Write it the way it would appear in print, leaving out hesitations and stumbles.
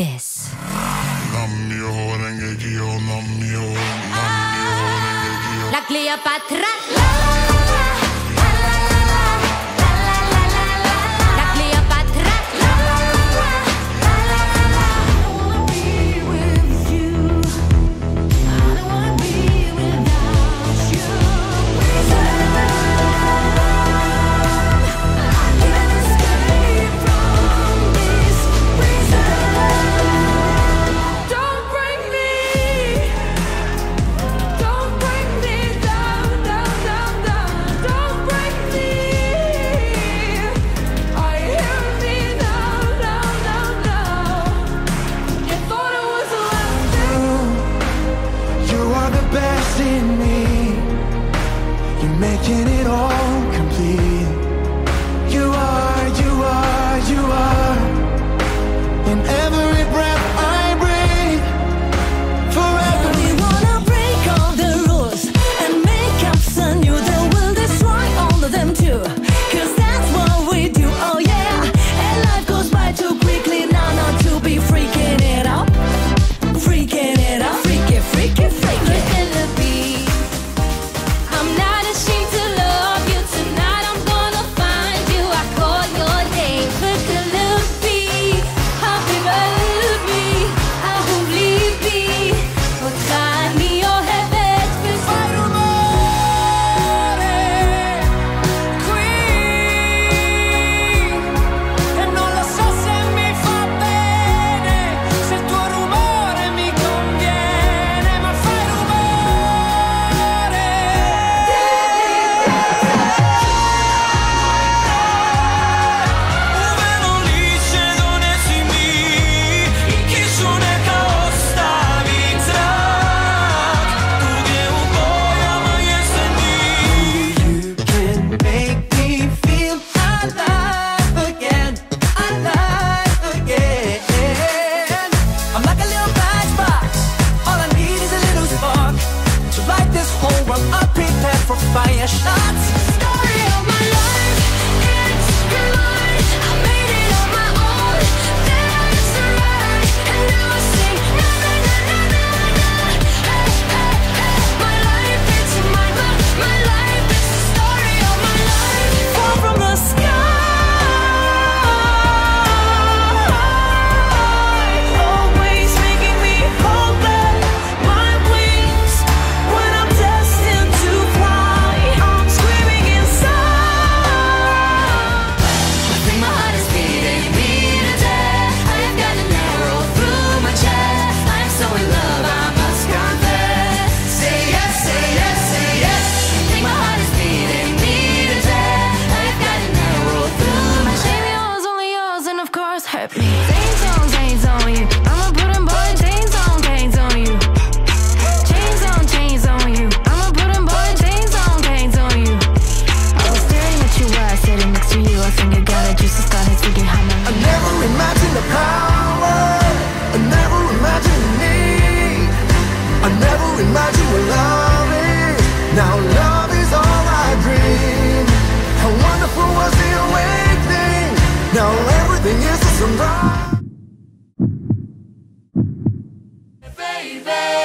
this. La Cleopatra. Making it all complete. You are, you are, you are. In every breath I breathe. Forever. We wanna break all the rules and make up some new that will destroy all of them too. Cause that's what we do, oh yeah. And life goes by too quickly now not to be freaking it out. Freaking it out. Freak it, freak it, freak it. Listen to me. I'm not ashamed to love you tonight. I'm gonna find you. I call your name. Look a little bit. Happy birthday. I won't leave me. But I need your heaven. Fai rumore qui. E non lo so se mi fa bene. Se il tuo rumore mi conviene. Ma fai rumore. Uvenuliście do nesimi I kiszunek ostawi trak Długie uboja moje sny. You can make me feel alive again. Alive again. I'm like a little matchbox. All I need is a little spark to light this whole world up, prepared for fire shots. Story of my life, it's mine. I made it on my own. That's right. And now I sing na na na na na na. Hey hey hey. My life it's mine. My life is the story of my life. Fall from the sky. Always making me hopeless. My wings when I'm destined to fly. I'm screaming inside. I think my heart is beating me to death. I've got an arrow through my chest. I'm so in love, I must confess. Say yes, say yes, say yes. I think my heart is beating me to death. I've got an arrow through my chest. Baby, yours, only yours, and of course hurt me. Chains on you. I'ma put them boy chains on you. Chains on you. I'ma put them boy chains on you. I was staring at you while I sitting next to you. I think you got a juicy scar, it's thinking how much. I never imagined the power. I never imagined the need. I never imagined what love is. Now love is all I dream. How wonderful was the awakening. Now everything is a sunrise. Baby.